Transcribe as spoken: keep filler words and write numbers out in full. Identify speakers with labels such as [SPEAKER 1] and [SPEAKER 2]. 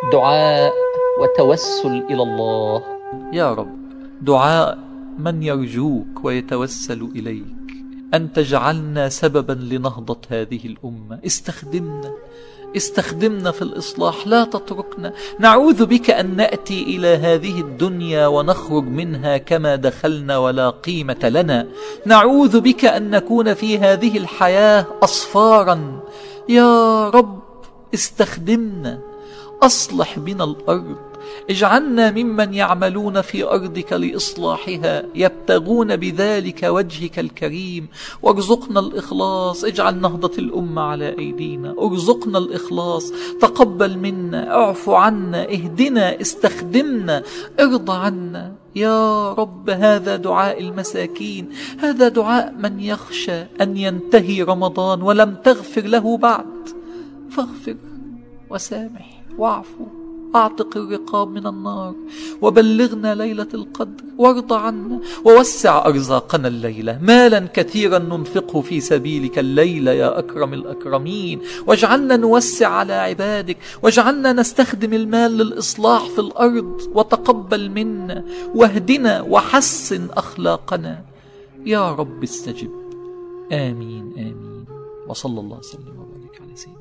[SPEAKER 1] دعاء وتوسل إلى الله.
[SPEAKER 2] يا رب، دعاء من يرجوك ويتوسل إليك أن تجعلنا سببا لنهضة هذه الأمة. استخدمنا استخدمنا في الإصلاح، لا تتركنا. نعوذ بك أن نأتي إلى هذه الدنيا ونخرج منها كما دخلنا ولا قيمة لنا. نعوذ بك أن نكون في هذه الحياة أصفارا. يا رب استخدمنا، أصلح بنا الأرض، اجعلنا ممن يعملون في أرضك لإصلاحها يبتغون بذلك وجهك الكريم. وارزقنا الإخلاص، اجعل نهضة الأمة على أيدينا. ارزقنا الإخلاص، تقبل منا، اعف عنا، اهدنا، استخدمنا، ارضى عنا يا رب. هذا دعاء المساكين، هذا دعاء من يخشى أن ينتهي رمضان ولم تغفر له بعد. فاغفر وسامح واعفو، أعتق الرقاب من النار، وبلغنا ليلة القدر، وارض عنا، ووسع أرزاقنا الليلة، مالا كثيرا ننفقه في سبيلك الليلة يا أكرم الأكرمين. واجعلنا نوسع على عبادك، واجعلنا نستخدم المال للإصلاح في الأرض، وتقبل منا، واهدنا وحسن أخلاقنا يا رب. استجب، آمين آمين. وصلى الله وسلم وبارك على سيدنا.